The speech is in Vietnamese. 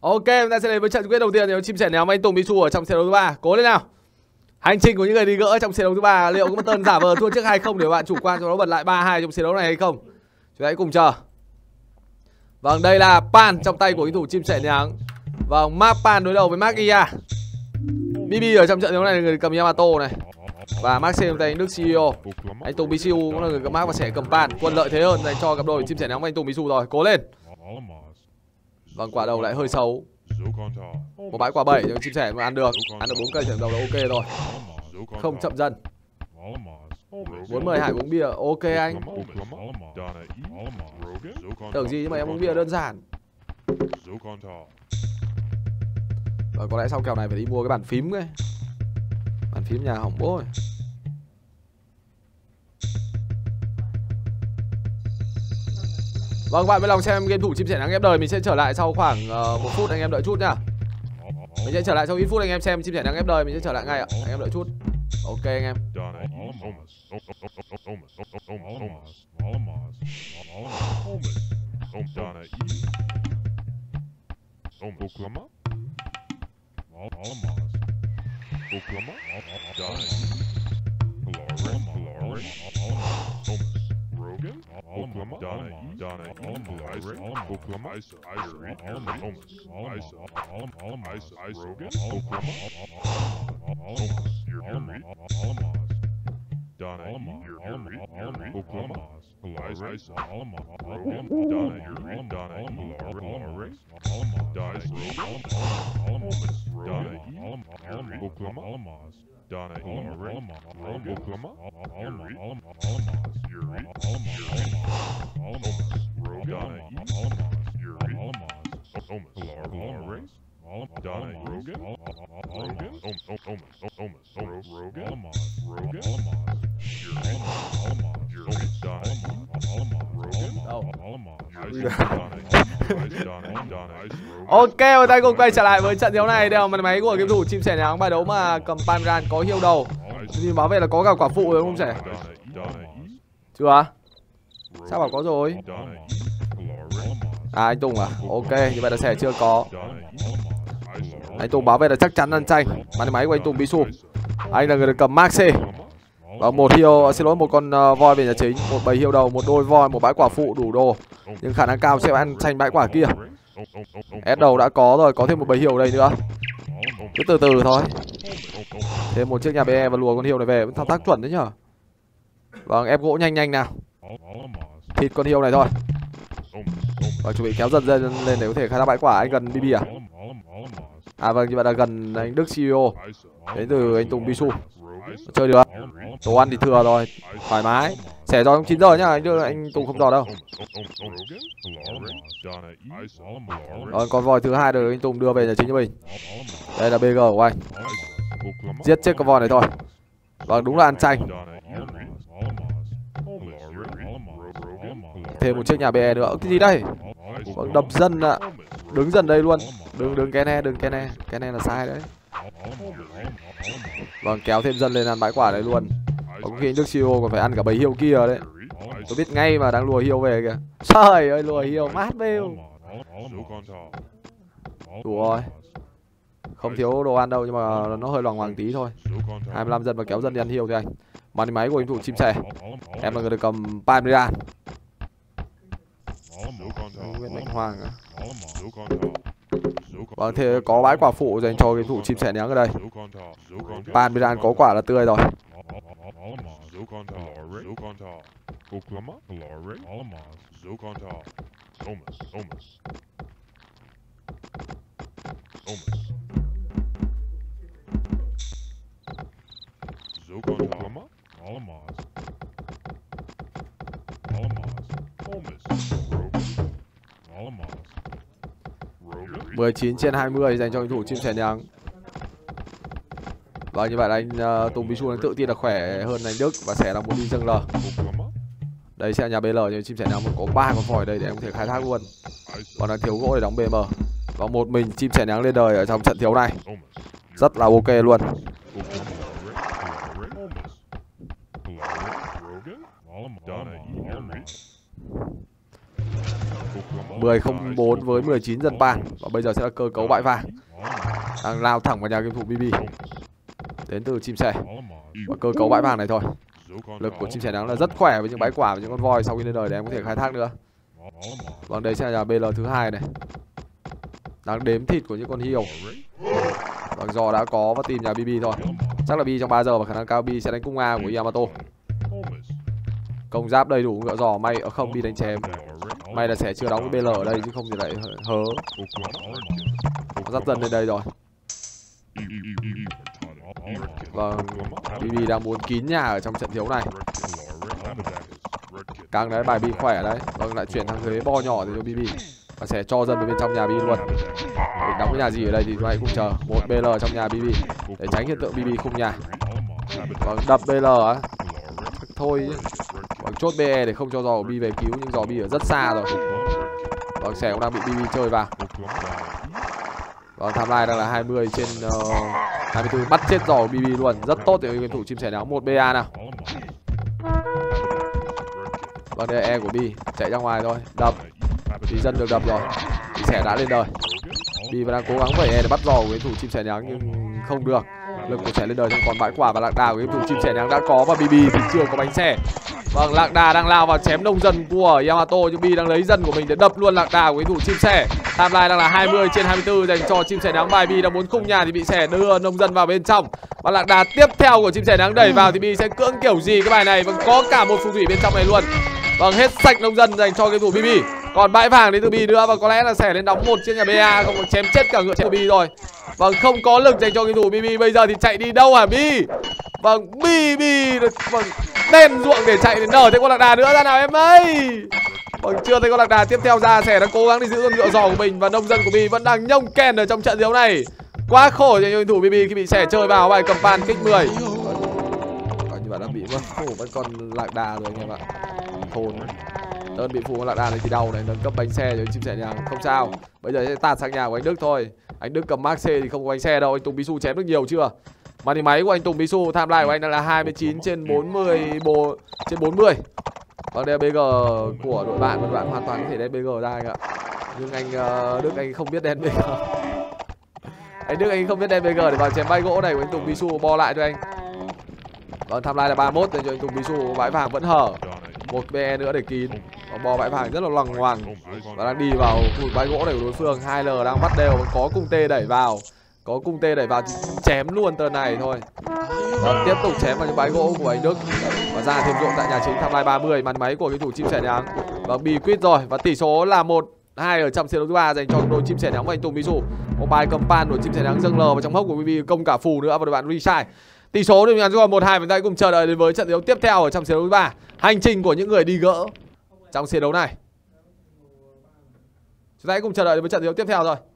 Ok, chúng ta sẽ đến với trận chung kết đầu tiên thì chim sẻ ném anh Tùng Bisu ở trong trận đấu thứ 3. Cố lên nào. Hành trình của những người đi gỡ trong trận đấu thứ 3 liệu có một tên giả vờ thua trước hay không để bạn chủ quan cho nó bật lại 3-2 trong trận đấu này hay không? Chúng ta hãy cùng chờ. Vâng, đây là Pan trong tay của cầu thủ chim sẻ ném. Vâng, Mark Pan đối đầu với Mark Ia. BB ở trong trận đấu này là người cầm Yamato này. Và Mark C trong tay anh Đức CEO. Anh Tùng Bisu cũng là người cầm Mark và sẽ cầm Pan. Quân lợi thế hơn dành cho cặp đôi chim sẻ ném và anh Tùng Bisu rồi. Cố lên. Vâng, quả đầu lại hơi xấu. Một bãi quả 7 nhưng chim sẻ mà ăn được 4 cây trận đầu là ok rồi. Không chậm dần. 40 Hải uống bia. Ok anh. Tưởng gì nhưng mà em uống bia đơn giản. Và có lẽ sau kèo này phải đi mua cái bàn phím ấy. Bàn phím nhà hỏng bố rồi. Vâng, bạn vui lòng xem game thủ chim sẻ nắng ghép đời. Mình sẽ trở lại sau khoảng 1 phút, anh em đợi chút nhá. Mình sẽ trở lại sau ít phút, anh em xem chim sẻ nắng ghép đời. Mình sẽ trở lại ngay ạ, anh em đợi chút. Ok anh em. Ok, và tay cùng quay trở lại với trận đấu này. Đây là màn máy của game thủ chim sẻ nắng. Bài đấu mà cầm Panran có hiêu đầu. Nhưng báo về là có cả quả phụ rồi không sẻ? Chưa? Sao bảo có rồi? À anh Tùng à? Ok, như vậy là sẻ chưa có. Anh Tùng báo về là chắc chắn ăn chanh. Màn máy của anh Tùng Bisu. Anh là người được cầm Max C. Và một hiêu, xin lỗi, một con voi về nhà chính, một bầy hiêu đầu, một đôi voi, một bãi quả phụ đủ đồ. Nhưng khả năng cao sẽ ăn chanh bãi quả kia. S đầu đã có rồi, có thêm một bầy hiêu ở đây nữa. Cứ từ từ thôi. Thêm một chiếc nhà BE và lùa con hiêu này về, thao tác chuẩn đấy nhở. Vâng, ép gỗ nhanh nhanh nào. Thịt con hiêu này thôi. Và chuẩn bị kéo dần lên để có thể khai thác bãi quả. Anh gần BB à? À vâng, như vậy là gần anh Đức CEO. Đến từ anh Tùng Bisu. Chơi được. Đồ ăn thì thừa rồi, thoải mái. Xẻ giò trong 9 giờ nhá, anh Tùng không giò đâu. Rồi con voi thứ hai được anh Tùng đưa về nhà chính cho mình. Đây là BG của anh. Giết chết con voi này thôi. Vâng, đúng là ăn chanh. Thêm một chiếc nhà BE nữa. Cái gì đây? Vâng, đập dân ạ. Đứng dần đây luôn. Đừng Kene, đừng Kene. Kene là sai đấy. Vâng, kéo thêm dân lên ăn bãi quả đấy luôn. Có khi anh Đức CEO còn phải ăn cả bầy hiêu kia đấy. Tôi biết ngay mà đang lùa hiêu về kìa. Trời ơi, lùa hiêu mát bêu. Đủ rồi. Không thiếu đồ ăn đâu, nhưng mà nó hơi loằng ngoằng tí thôi. 25 dân và kéo dân đi ăn hiêu thì anh. Màn máy của anh thủ chim sẻ. Em là người được cầm Palmeiras. Nguyễn Mạnh Hoàng à? Vâng, thế có bãi quả phụ dành cho game thủ chim sẻ ném ở đây. Palmeiras có quả là tươi rồi. Mười 19/20 dành cho game thủ chim sẻ ném. Vâng, như vậy là anh Tùng Bisu đang tự tin là khỏe hơn anh Đức và sẽ là một đi dâng L. Đây sẽ là nhà BL, nhưng chim sẻ ném có 3 con vòi đây để em có thể khai thác luôn. Còn đang thiếu gỗ để đóng BM. Và một mình chim sẻ ném lên đời ở trong trận thiếu này. Rất là ok luôn. 10-04 với 19 dân bàn. Và bây giờ sẽ là cơ cấu bãi vàng. Đang lao thẳng vào nhà game thủ BB. Đến từ chim sẻ. Và cơ cấu bãi vàng này thôi. Lực của chim sẻ nắng là rất khỏe với những bãi quả và những con voi sau khi lên đời để em có thể khai thác nữa. Vâng, đây sẽ là nhà BL thứ hai này. Đang đếm thịt của những con hiêu. Vâng, do đã có và tìm nhà BB thôi. Chắc là B trong 3 giờ và khả năng cao B sẽ đánh cung A của Yamato. Công giáp đầy đủ ngựa giò, may ở không B đánh chém. May là sẽ chưa đóng cái BL ở đây chứ không thì lại hớ. Dắt dần lên đây rồi. Vâng, BB đang muốn kín nhà ở trong trận thiếu này. Càng đấy bài B khỏe đấy. Vâng, lại chuyển thằng ghế bo nhỏ thì cho BB. Và sẽ cho dân vào bên trong nhà BB luôn. Để đóng cái nhà gì ở đây thì chúng ta cũng chờ. Một BL trong nhà BB để tránh hiện tượng BB khung nhà. Vâng, đập BL á. Thôi vâng, chốt BE để không cho giò của B về cứu, nhưng giò B ở rất xa rồi. Vâng, sẻ cũng đang bị BB chơi vào. Vâng, timeline đang là 20 trên 24, bắt chết giò của BB luôn. Rất tốt để game thủ chim sẻ nắng. 1 BA nào. Vâng, đây là E của B, chạy ra ngoài thôi, đập. Thì dân được đập rồi. Thì sẻ đã lên đời. B vẫn đang cố gắng vẩy E để bắt giò của game thủ chim sẻ nắng nhưng không được. Lực của sẻ lên đời, không còn bãi quả và lạc đà của game thủ chim sẻ nắng đã có và BB thì chưa có bánh xe. Vâng, lạc đà đang lao vào chém nông dân của Yamato, nhưng B đang lấy dân của mình để đập luôn lạc đà của game thủ chim sẻ. Timeline đang là 20 trên 24 dành cho chim sẻ nắng. Bài B đang muốn khung nhà thì bị sẻ đưa nông dân vào bên trong. Và lạc đà tiếp theo của chim sẻ nắng đẩy vào thì B sẽ cưỡng kiểu gì cái bài này. Vâng, có cả một phù thủy bên trong này luôn. Vâng, hết sạch nông dân dành cho game thủ BB. Còn bãi vàng đến từ B nữa và có lẽ là sẻ lên đóng một chiếc nhà BA, không chém chết cả ngựa của B rồi. Vâng, không có lực dành cho game thủ BB. Bây giờ thì chạy đi đâu hả B? Vâng, BB vâng, đen ruộng để chạy đến nở thêm con lạc đà nữa ra nào em ơi. Vâng, chưa thấy con lạc đà tiếp theo ra. Sẻ đang cố gắng đi giữ con ngựa giò của mình và nông dân của B vẫn đang nhông ken ở trong trận đấu này. Quá khổ cho game thủ BB khi bị sẻ chơi vào bài cầm bàn kích 10. Coi như bạn đã bị mất khổ vẫn còn lạc đà rồi anh em ạ. Thôn đơn bị phù con lạc đà này thì đau này, nâng cấp bánh xe cho chim sẻ nhà không sao. Bây giờ sẽ tạt sang nhà của anh Đức thôi. Anh Đức cầm Max C thì không có bánh xe đâu. Anh Tùng Bisu chém được nhiều chưa? Màn hình máy của anh Tùng Bisu, timeline của anh đang là 29 trên 40. Vâng, đây là BG của đội bạn và đội bạn hoàn toàn có thể đen BG ra anh ạ. Nhưng anh Đức anh không biết đen BG. Anh Đức anh không biết đen BG để vào chém bay gỗ này của anh Tùng Bisu bo lại cho anh. Vâng, timeline là 31 để cho anh Tùng Bisu, bãi vàng vẫn hở. Một BE nữa để kín. Bò bãi vàng rất là loằng ngoằng và đang đi vào khu vực bãi gỗ này của đối phương. 2L đang bắt đều, có cung tê đẩy vào. Có cung tê đẩy vào thì chém luôn tờ này thôi. Và tiếp tục chém vào những bãi gỗ của anh Đức và ra thêm ruộng tại nhà chính. Timeline 30, màn máy của cái thủ chim sẻ nắng. Và bị quýt rồi và tỷ số là 1-2 ở trong trận đấu thứ 3 dành cho đội chim sẻ nắng và anh Tùng Bisu. Một bài cầm pan của chim sẻ nắng dâng lờ vào trong hốc của BB, công cả phù nữa và đội bạn Rishai. Tỷ số thì mình còn 1-2 và ta cùng chờ đợi đến với trận đấu tiếp theo ở trong trận đấu thứ 3. Hành trình của những người đi gỡ trong trận đấu này. Chúng ta hãy cùng chờ đợi đến với trận đấu tiếp theo rồi.